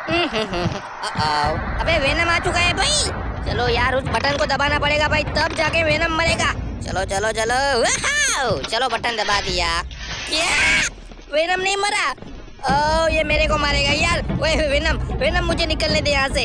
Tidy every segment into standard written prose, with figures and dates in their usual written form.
अबे वेनम आ चुका है भाई। चलो यार उस बटन को दबाना पड़ेगा भाई, तब जाके वेनम मरेगा। चलो चलो चलो, चलो बटन दबा दिया। क्या वेनम नहीं मरा? ओ ये मेरे को मारेगा यार। ओए वेनम, वेनम मुझे निकलने दे यहाँ से।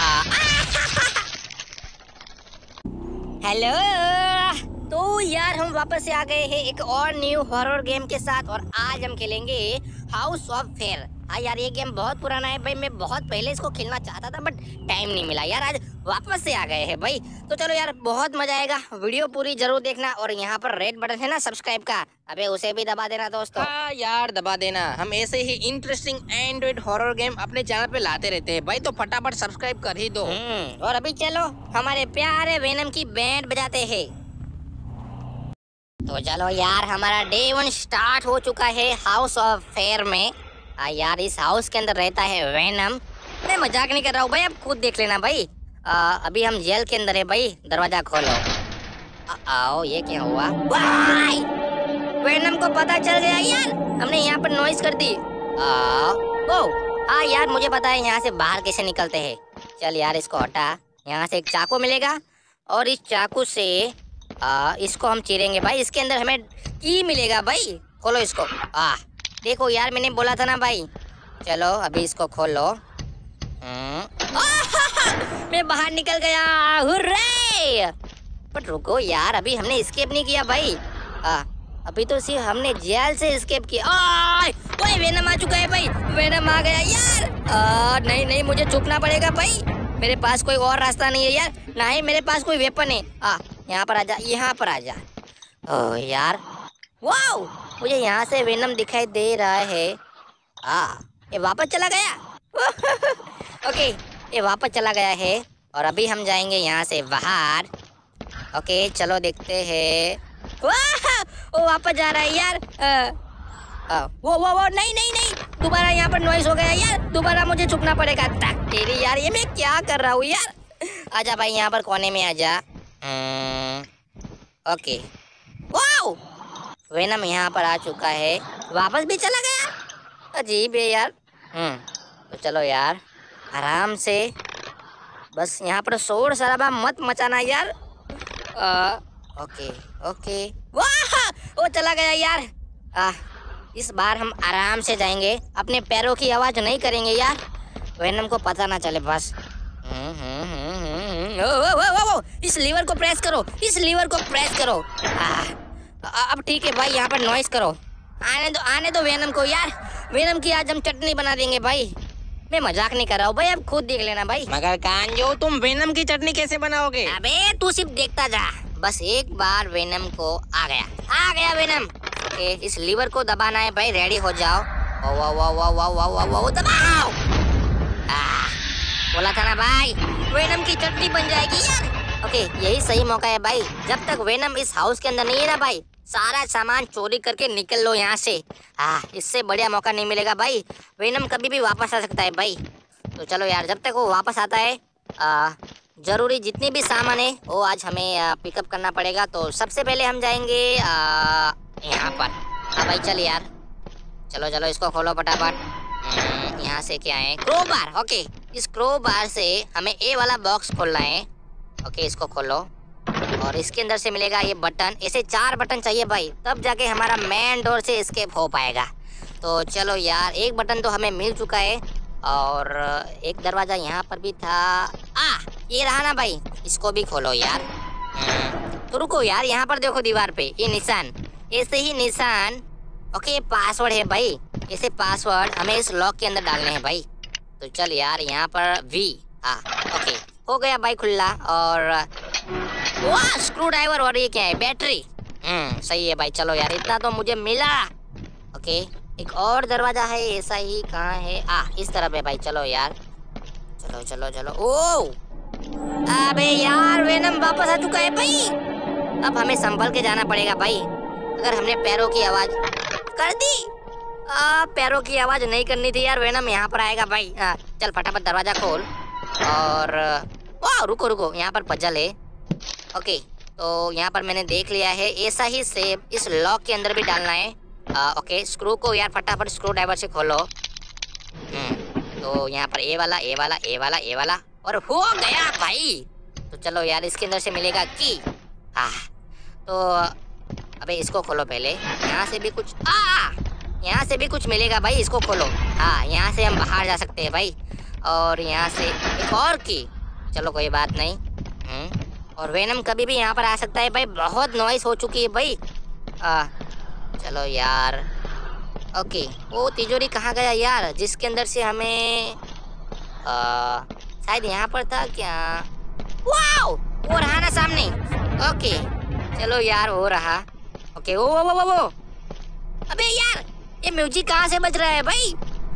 हेलो, तो यार हम वापस से आ गए हैं एक और न्यू हॉरर गेम के साथ, और आज हम खेलेंगे हाउस ऑफ फेयर। हाँ यार ये गेम बहुत पुराना है भाई, मैं बहुत पहले इसको खेलना चाहता था बट टाइम नहीं मिला यार, आज वापस से आ गए हैं भाई। तो चलो यार बहुत मजा आएगा, वीडियो पूरी जरूर देखना। और यहाँ पर रेड बटन है ना सब्सक्राइब का, अबे उसे भी दबा देना दोस्तों। हाँ यार दबा देना, हम ऐसे ही इंटरेस्टिंग एंड्रॉइड हॉरर गेम अपने चैनल पे लाते रहते हैं भाई, तो फटाफट सब्सक्राइब कर ही दो। और अभी चलो हमारे प्यारे वेनम की बैंड बजाते हैं। तो चलो यार हमारा डे 1 स्टार्ट हो चुका है हाउस ऑफ फेयर में। यार इस हाउस के अंदर रहता है वेनम। मैं मजाक नहीं कर रहा हूँ भाई, आप खुद देख लेना भाई। अभी हम जेल के अंदर है भाई, दरवाजा खोलो। आओ ये क्या हुआ? वेनम को पता चल गया यार, हमने यहाँ पर नॉइस कर दी। हाँ यार मुझे पता है यहाँ से बाहर कैसे निकलते हैं। चल यार इसको हटा, यहाँ से एक चाकू मिलेगा और इस चाकू से इसको हम चीरेंगे भाई। इसके अंदर हमें की मिलेगा भाई, खोलो इसको। देखो यार मैंने बोला था ना भाई। चलो अभी इसको खोलो। मैं बाहर निकल गया, हुर्रे! बट रुको यार, अभी हमने एस्केप नहीं किया भाई। अभी तो सिर्फ हमने जेल से एस्केप किया। ओए वेनम आ चुका है भाई, वेनम आ गया यार। नहीं नहीं मुझे छुपना पड़ेगा भाई, मेरे पास कोई और रास्ता नहीं है यार, ना ही मेरे पास कोई वेपन है। यहाँ पर आजा, यहाँ पर आजा। ओह यार वाओ, मुझे यहाँ से वेनम दिखाई दे रहा है। ये वापस चला गया। ओके ये वापस चला गया है और अभी हम जाएंगे यहाँ से बाहर। ओके चलो देखते हैं। वो वापस जा रहा है यार। वो नहीं नहीं नहीं, दोबारा यहाँ पर नॉइस हो गया यार, दोबारा मुझे छुपना पड़ेगा। तेरी यार ये मैं क्या कर रहा हूँ यार। आजा भाई यहाँ पर कोने में आजा। ओके वाओ, वेनम यहाँ पर आ चुका है, वापस भी चला गया। अजीब है यार। तो चलो यार आराम से, बस यहाँ पर शोर शराबा मत मचाना यार। ओके ओके, वाह वो चला गया यार। इस बार हम आराम से जाएंगे, अपने पैरों की आवाज़ नहीं करेंगे यार, वेनम को पता ना चले बस। इस लीवर को प्रेस करो, इस लीवर को प्रेस करो। अब ठीक है भाई, यहाँ पर नॉइस करो। आने दो वेनम को यार, वेनम की आज हम चटनी बना देंगे भाई। मैं मजाक नहीं कर रहा हूँ भाई, अब खुद देख लेना भाई। मगर कांजो तुम वेनम की चटनी कैसे बनाओगे? अबे तू सिर्फ देखता जा, बस एक बार वेनम को आ गया वेनम। ओके इस लीवर को दबाना है भाई, रेडी हो जाओ। वाह दबाओ। बोला था ना भाई, वेनम की चटनी बन जाएगी यार। ओके यही सही मौका है भाई, जब तक वेनम इस हाउस के अंदर नहीं है ना भाई, सारा सामान चोरी करके निकल लो यहाँ से। इससे बढ़िया मौका नहीं मिलेगा भाई, वेनम कभी भी वापस आ सकता है भाई। तो चलो यार जब तक वो वापस आता है, जरूरी जितनी भी सामान है वो आज हमें पिकअप करना पड़ेगा। तो सबसे पहले हम जाएंगे यहाँ पर। भाई चल यार, चलो चलो इसको खोलो फटाफट। यहाँ से क्या है? क्रोबार। ओके इस क्रोबार से हमें ए वाला बॉक्स खोलना है। ओके इसको खोलो और इसके अंदर से मिलेगा ये बटन। ऐसे 4 बटन चाहिए भाई, तब जाके हमारा मेन डोर से एस्केप हो पाएगा। तो चलो यार एक बटन तो हमें मिल चुका है और एक दरवाजा यहाँ पर भी था। ये रहा ना भाई, इसको भी खोलो यार। तो रुको यार, यहाँ पर देखो दीवार पे ये निशान, ऐसे ही निशान। ओके पासवर्ड है भाई, ऐसे पासवर्ड हमें इस लॉक के अंदर डालने हैं भाई। तो चल यार यहाँ पर वी। ओके हो गया भाई खुला। और वाह स्क्रू ड्राइवर, और ये क्या है? बैटरी। सही है भाई, चलो यार इतना तो मुझे मिला। ओके एक और दरवाजा है ऐसा ही, कहाँ है? इस तरफ है भाई। चलो यार चलो चलो चलो। ओ अबे यार वेनम वापस आ चुका है भाई, अब हमें संभल के जाना पड़ेगा भाई। अगर हमने पैरों की आवाज कर दी, पैरों की आवाज नहीं करनी थी यार, वेनम यहाँ पर आएगा भाई। चल फटाफट दरवाजा खोल। और वाह रुको रुको, यहाँ पर पजल है। ओके तो यहाँ पर मैंने देख लिया है, ऐसा ही सेब इस लॉक के अंदर भी डालना है। ओके स्क्रू को यार फटाफट स्क्रू ड्राइवर से खोलो। तो यहाँ पर ए वाला, ए वाला, ए वाला, ए वाला, और हो गया भाई। तो चलो यार इसके अंदर से मिलेगा की। तो अबे इसको खोलो पहले। यहाँ से भी कुछ यहाँ से भी कुछ मिलेगा भाई, इसको खोलो। हाँ, यहाँ से हम बाहर जा सकते हैं भाई। और यहाँ से एक और की। चलो कोई बात नहीं। और वेनम कभी भी यहाँ पर आ सकता है भाई, बहुत नॉइस हो चुकी है भाई। चलो यार। ओके, वो तिजोरी कहाँ गया यार, जिसके अंदर से हमें शायद यहाँ पर था क्या। वाओ, वो रहा ना सामने। ओके चलो यार, हो रहा। ओके वो अबे यार, ये म्यूजिक कहाँ से बज रहा है भाई।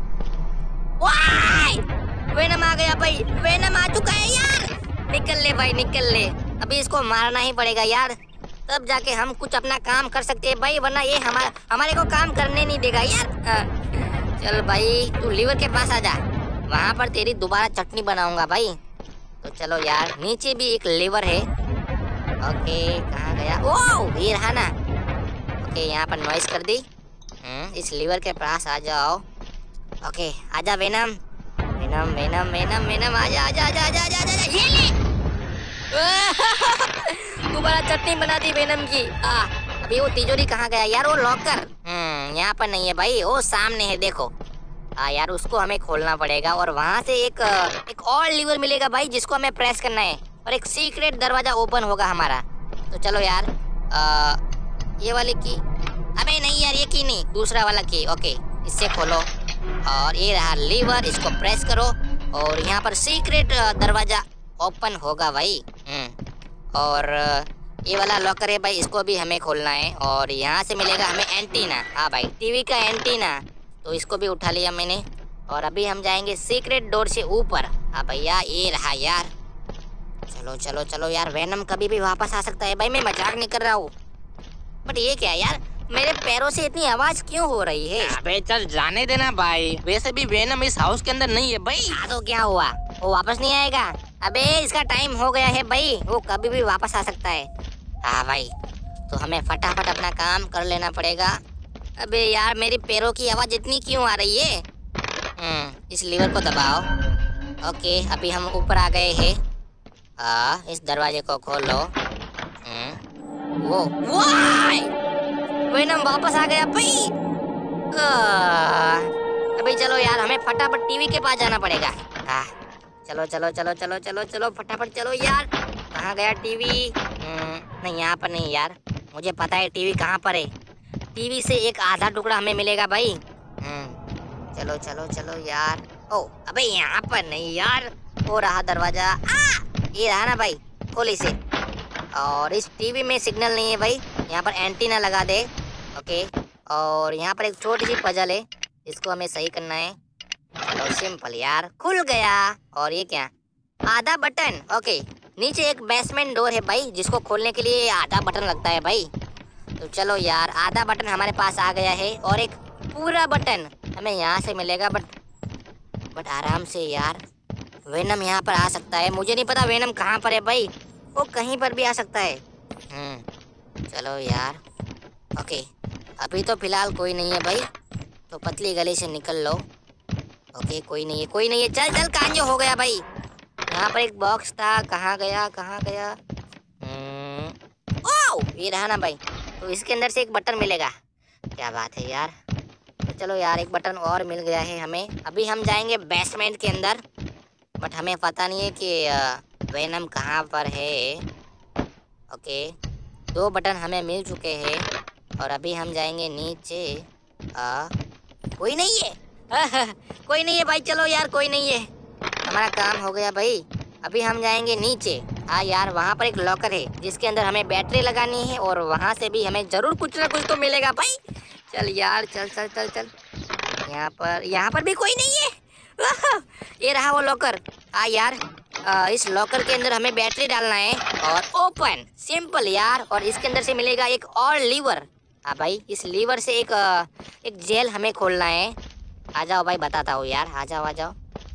वाई, वेनम आ गया भाई, वेनम आ चुका है यार। निकल ले भाई, निकल ले। अभी इसको मारना ही पड़ेगा यार, तब जाके हम कुछ अपना काम कर सकते हैं भाई, वरना ये हमारे को काम करने नहीं देगा यार। चल भाई, तू लीवर के पास आ जा, वहाँ पर तेरी दोबारा चटनी बनाऊंगा भाई। तो चलो यार, नीचे भी एक लीवर है। ओके, कहाँ गया। ओह, ये रहा ना। ओके, यहाँ पर नॉइस कर दी। इस लीवर के पास आ जाओ। ओके, आजा venom, venom venom venom venom, आजा आजा आजा आजा आजा आजा, ये ले। दोबारा चटनी बना दी वेनम की। अभी वो तिजोरी कहाँ गया यार, वो लॉकर। यहाँ पर नहीं है भाई, वो सामने है देखो। यार उसको हमें खोलना पड़ेगा, और वहाँ से एक और लीवर मिलेगा भाई, जिसको हमें प्रेस करना है, और एक सीक्रेट दरवाजा ओपन होगा हमारा। तो चलो यार, ये वाली की। अबे नहीं यार, ये की नहीं, दूसरा वाला की। ओके, इससे खोलो, और ये रहा लीवर, इसको प्रेस करो, और यहाँ पर सीक्रेट दरवाजा ओपन होगा भाई। और ये वाला लॉकर है भाई, इसको भी हमें खोलना है, और यहाँ से मिलेगा हमें एंटीना। हाँ भाई, टीवी का एंटीना, तो इसको भी उठा लिया मैंने। और अभी हम जाएंगे सीक्रेट डोर से ऊपर। हाँ भैया, ये रहा यार। चलो चलो चलो यार, वेनम कभी भी वापस आ सकता है भाई, मैं मजाक नहीं कर रहा हूँ। बट ये क्या यार, मेरे पैरों से इतनी आवाज क्यों हो रही है। अबे चल जाने देना भाई, वैसे भी वेनम इस हाउस के अंदर नहीं है भाई। तो क्या हुआ, वो वापस नहीं आएगा। अबे इसका टाइम हो गया है भाई, वो कभी भी वापस आ सकता है। हाँ भाई, तो हमें फटाफट अपना काम कर लेना पड़ेगा। अबे यार, मेरे पैरों की आवाज इतनी क्यों आ रही है। इस लीवर को दबाओ। ओके, अभी हम ऊपर आ गए हैं। इस दरवाजे को खोलो। वो वेनम वापस आ गया भाई। अभी चलो यार, हमें फटाफट टीवी के पास जाना पड़ेगा। चलो चलो चलो चलो चलो चलो फटाफट चलो यार। कहाँ गया टीवी। नहीं, यहाँ पर नहीं यार, मुझे पता है टीवी कहाँ पर है। टीवी से एक आधा टुकड़ा हमें मिलेगा भाई। चलो चलो चलो यार। ओ अबे यहाँ पर नहीं यार, हो रहा दरवाजा। ये रहा ना भाई, खोल इसे। और इस टीवी में सिग्नल नहीं है भाई, यहाँ पर एंटीना लगा दे। ओके, और यहाँ पर एक छोटी सी पजल है, इसको हमें सही करना है। चलो सिंपल यार, खुल गया। और ये क्या, आधा बटन। ओके, नीचे एक बेसमेंट डोर है भाई, जिसको खोलने के लिए आधा बटन लगता है भाई। तो चलो यार, आधा बटन हमारे पास आ गया है, और एक पूरा बटन हमें यहाँ से मिलेगा। बट आराम से यार, वेनम यहाँ पर आ सकता है। मुझे नहीं पता वेनम कहाँ पर है भाई, वो कहीं पर भी आ सकता है। चलो यार। ओके, अभी तो फिलहाल कोई नहीं है भाई, तो पतली गली से निकल लो। ओके, कोई नहीं है, कोई नहीं है। चल चल, कांजो हो गया भाई। यहाँ पर एक बॉक्स था, कहाँ गया कहाँ गया। ओह, ये रहा ना भाई, तो इसके अंदर से एक बटन मिलेगा। क्या बात है यार। तो चलो यार, एक बटन और मिल गया है हमें। अभी हम जाएंगे बेसमेंट के अंदर, बट हमें पता नहीं है कि वेनम कहाँ पर है। ओके, 2 बटन हमें मिल चुके हैं, और अभी हम जाएंगे नीचे। कोई नहीं है। कोई नहीं है भाई, चलो यार, कोई नहीं है, हमारा काम हो गया भाई। अभी हम जाएंगे नीचे। हाँ यार, वहाँ पर एक लॉकर है, जिसके अंदर हमें बैटरी लगानी है, और वहाँ से भी हमें जरूर कुछ ना कुछ तो मिलेगा भाई। चल यार, चल चल चल चल। यहाँ पर भी कोई नहीं है। ये रहा वो लॉकर। हाँ यार, इस लॉकर के अंदर हमें बैटरी डालना है, और ओपन, सिंपल यार। और इसके अंदर से मिलेगा एक और लीवर। हाँ भाई, इस लीवर से एक जेल हमें खोलना है। आ जाओ भाई, बताता हूँ यार, आ जाओ आ जाओ।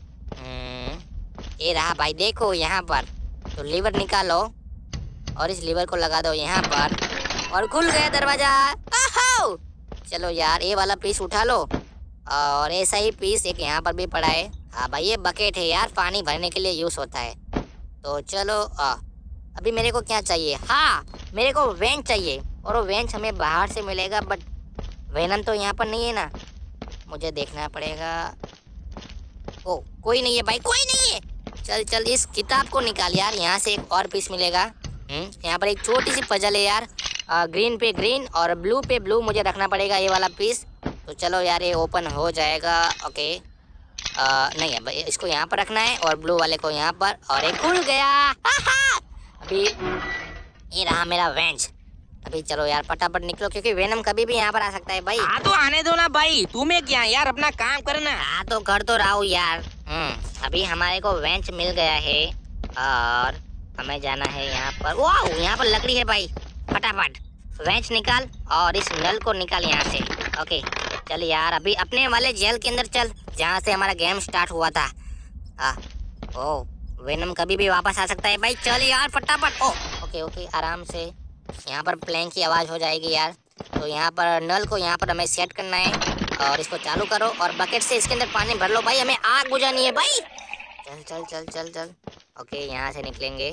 ये रहा भाई, देखो यहाँ पर। तो लीवर निकालो, और इस लीवर को लगा दो यहाँ पर, और खुल गया दरवाजा। चलो यार, ये वाला पीस उठा लो, और ऐसा ही पीस एक यहाँ पर भी पड़ा है। हाँ भाई ये बकेट है यार, पानी भरने के लिए यूज होता है। तो चलो अभी मेरे को क्या चाहिए? हाँ मेरे को वेंच चाहिए, और वो वेंच हमें बाहर से मिलेगा, बट वेनम तो यहाँ पर नहीं है ना, मुझे देखना पड़ेगा। ओ कोई नहीं है भाई, कोई नहीं है। चल चल इस किताब को निकाल यार, यहाँ से एक और पीस मिलेगा। यहाँ पर एक छोटी सी पजल है यार, ग्रीन पे ग्रीन और ब्लू पे ब्लू मुझे रखना पड़ेगा ये वाला पीस। तो चलो यार ये ओपन हो जाएगा। ओके नहीं है भाई, इसको यहाँ पर रखना है और ब्लू वाले को यहाँ पर, और एक खुल गया। अभी ये रहा मेरा वेंच। अभी चलो यार फटाफट निकलो, क्योंकि वेनम कभी भी यहाँ पर आ सकता है भाई। हाँ तो आने दो ना भाई, तुम्हें क्या यार, अपना काम करना। हाँ तो कर तो रहा हूँ यार। अभी हमारे को वेंच मिल गया है और हमें जाना है यहाँ पर। वाह यहाँ पर लकड़ी है भाई, फटाफट वेंच निकाल और इस नल को निकाल यहाँ से। ओके चल यार अभी अपने वाले जेल के अंदर चल, जहाँ से हमारा गेम स्टार्ट हुआ था। ओ वेनम कभी भी वापस आ सकता है भाई, चल यार फटाफट। ओ ओके ओके आराम से, यहाँ पर प्लेन की आवाज़ हो जाएगी यार। तो यहाँ पर नल को यहाँ पर हमें सेट करना है और इसको चालू करो और बकेट से इसके अंदर पानी भर लो भाई, हमें आग बुझानी है भाई। चल चल चल चल चल। ओके यहाँ से निकलेंगे।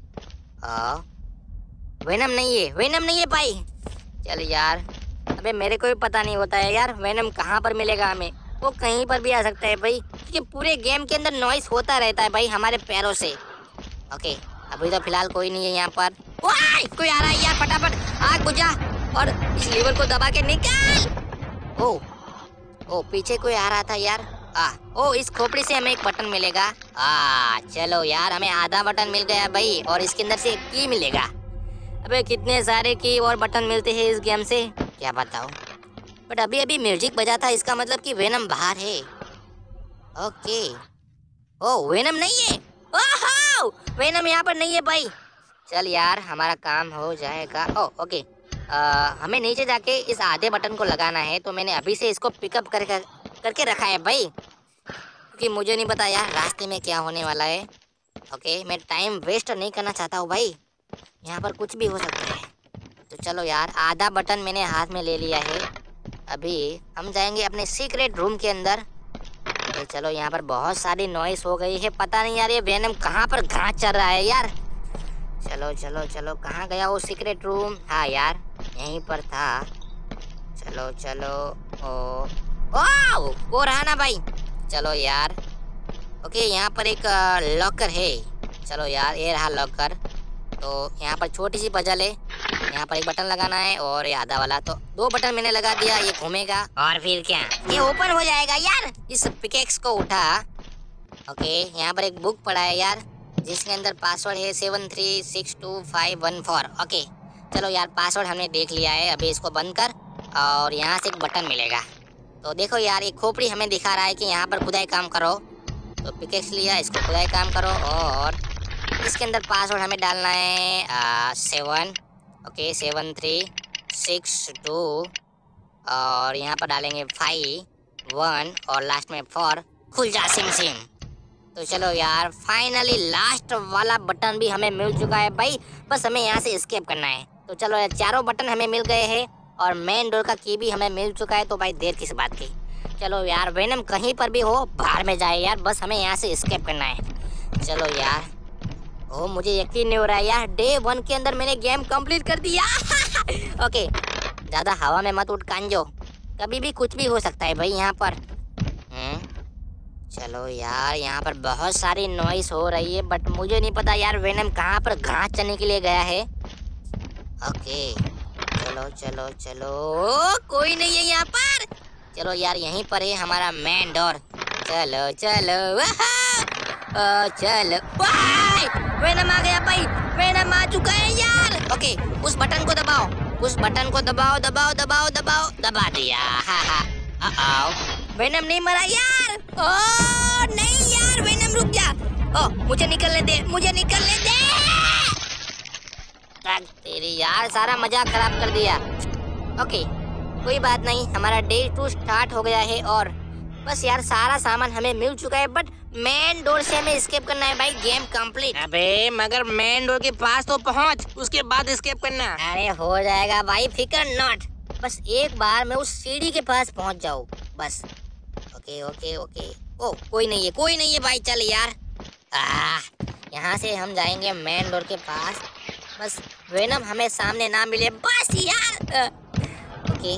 वेनम नहीं है, वेनम नहीं है भाई। चल यार अबे मेरे को भी पता नहीं होता है यार वेनम कहाँ पर मिलेगा हमें, वो कहीं पर भी आ सकता है भाई, क्योंकि पूरे गेम के अंदर नॉइस होता रहता है भाई हमारे पैरों से। ओके अभी तो फिलहाल कोई नहीं है यहाँ पर। वाह कोई आ रहा है यार, फटाफट आग बुझा और इस लीवर को दबा के निकाल। ओ पीछे कोई आ रहा था यार। ओ इस खोपड़ी से हमें एक बटन मिलेगा। चलो यार हमें आधा बटन मिल गया भाई, और इसके अंदर से एक की मिलेगा। अबे कितने सारे की और बटन मिलते हैं इस गेम से, क्या बताओ। बट अभी अभी म्यूजिक बजा था, इसका मतलब कि वेनम बाहर है। ओके ओ वेनम नहीं है, ओहो वेनम यहाँ पर नहीं है भाई। चल यार हमारा काम हो जाएगा। ओके हमें नीचे जाके इस आधे बटन को लगाना है, तो मैंने अभी से इसको पिकअप करके रखा है भाई, क्योंकि मुझे नहीं पता यार रास्ते में क्या होने वाला है। ओके मैं टाइम वेस्ट नहीं करना चाहता हूँ भाई, यहाँ पर कुछ भी हो सकता है। तो चलो यार आधा बटन मैंने हाथ में ले लिया है। अभी हम जाएंगे अपने सीक्रेट रूम के अंदर। तो चलो यहाँ पर बहुत सारी नॉइस हो गई है, पता नहीं यार ये वेनम कहाँ पर घास चल रहा है यार। चलो चलो चलो कहाँ गया वो सीक्रेट रूम? हाँ यार यहीं पर था। चलो चलो वो रहा ना भाई। चलो यार ओके यहाँ पर एक लॉकर है। चलो यार ये रहा लॉकर। तो यहाँ पर छोटी सी पजल है, यहाँ पर एक बटन लगाना है और ये आधा वाला, तो 2 बटन मैंने लगा दिया, ये घूमेगा और फिर क्या ये ओपन हो जाएगा यार। इस पिकेक्स को उठा। ओके यहाँ पर एक बुक पड़ा है यार, जिसके अंदर पासवर्ड है 73625114। ओके चलो यार पासवर्ड हमने देख लिया है। अभी इसको बंद कर और यहाँ से एक बटन मिलेगा। तो देखो यार एक खोपड़ी हमें दिखा रहा है कि यहाँ पर खुदाई काम करो। तो पिकेक्स लिया, इसको खुदाई काम करो और इसके अंदर पासवर्ड हमें डालना है 7 ओके 7362 और यहाँ पर डालेंगे 5 1 और लास्ट में 4। खुल जा सिम सिम। तो चलो यार फाइनली लास्ट वाला बटन भी हमें मिल चुका है भाई, बस हमें यहाँ से एस्केप करना है। तो चलो यार चारों बटन हमें मिल गए हैं और मेन डोर का की भी हमें मिल चुका है। तो भाई देर किस बात की, चलो यार वेनम कहीं पर भी हो बाहर में जाए यार, बस हमें यहाँ से एस्केप करना है। चलो यार मुझे यकीन नहीं हो रहा है यार, डे 1 के अंदर मैंने गेम कंप्लीट कर दिया। ओके ज़्यादा हवा में मत उठ कांजो, कभी भी कुछ भी हो सकता है भाई यहाँ पर। चलो यार यहाँ पर बहुत सारी नॉइस हो रही है, बट मुझे नहीं पता यार वेनम कहाँ पर घास चढ़ने के लिए गया है। ओके चलो चलो चलो कोई नहीं है यहाँ पर। चलो यार यहीं पर है हमारा मेन डोर। चलो चलो चलो वेनम आ गया भाई, वेनम आ चुका है यार। ओके उस बटन को दबाओ, उस बटन को दबाओ दबाओ दबाओ दबाओ, दबा दिया। हाँ वेनम नहीं मरा यार। नहीं यार वेनम रुक जा। मुझे निकलने दे, मुझे निकलने दे। तेरी यार सारा मजाक खराब कर दिया। ओके कोई बात नहीं, हमारा डे 2 स्टार्ट हो गया है और बस यार सारा सामान हमें मिल चुका है, बट मेन डोर से हमें एस्केप करना है भाई। Game complete. अबे मगर मेन डोर के पास तो पहुंच, उसके बाद एस्केप करना। अरे हो जाएगा भाई, फिकर नॉट। बस एक बार मैं उस सीढ़ी के पास पहुंच जाऊँ बस, ओके ओके ओके। ओ कोई नहीं है भाई, चल यार। यहाँ से हम जाएंगे मेन डोर के पास, बस वेनम हमें सामने ना मिले बस यार। ओके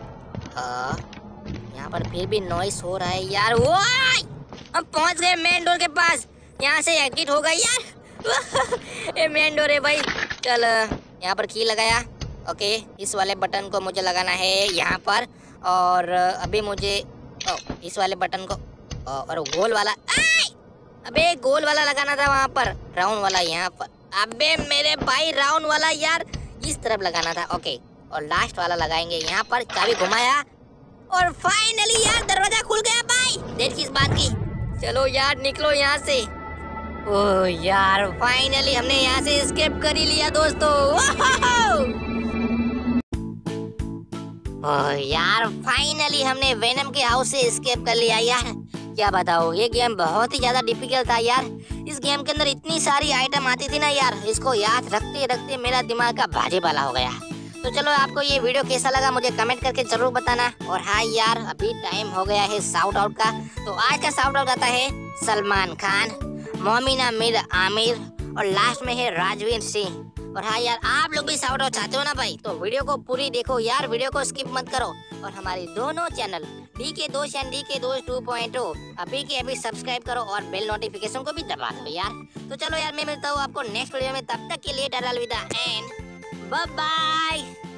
यहाँ पर फिर भी नॉइस हो रहा है यार। वो हम पहुंच गए मेन डोर के पास, यहाँ से एग्जिट होगा यार। ये मेन डोर है भाई। चल यहाँ पर की लगाया। ओके इस वाले बटन को मुझे लगाना है यहाँ पर, और अभी मुझे इस वाले बटन को और गोल वाला, अबे गोल वाला लगाना था वहाँ पर, राउंड वाला यहाँ पर। अबे मेरे भाई राउंड वाला यार इस तरफ लगाना था। ओके और लास्ट वाला लगाएंगे यहाँ पर। चाबी घुमाया और फाइनली यार दरवाजा खुल गया भाई। देर किस बात की, चलो यार निकलो यहाँ से। ओह यार फाइनली हमने यहाँ से एस्केप कर ही लिया दोस्तों। ओह यार फाइनली हमने वेनम के हाउस से एस्केप कर लिया यार। क्या बताओ, ये गेम बहुत ही ज्यादा डिफिकल्ट था यार। इस गेम के अंदर इतनी सारी आइटम आती थी ना यार, इसको याद रखते रखते मेरा दिमाग का भाजी पाला हो गया। तो चलो आपको ये वीडियो कैसा लगा मुझे कमेंट करके जरूर बताना। और हाँ यार अभी टाइम हो गया है शाउट आउट का। तो आज का शाउट आउट आता है सलमान खान, मोमिना मीर आमिर और लास्ट में है राजवीर सिंह। और हाँ यार आप लोग भी शाउट आउट चाहते हो ना भाई, तो वीडियो को पूरी देखो यार, वीडियो को स्किप मत करो। और हमारी दोनों चैनल DK दोस्त एंड DK दोस्त 2.0 अभी के अभी सब्सक्राइब करो और बेल नोटिफिकेशन को भी दबा दो यार। तो चलो यार मैं मिलता हूँ आपको नेक्स्ट वीडियो में, तब तक के लिए टाटा अलविदा एंड बाय बाय।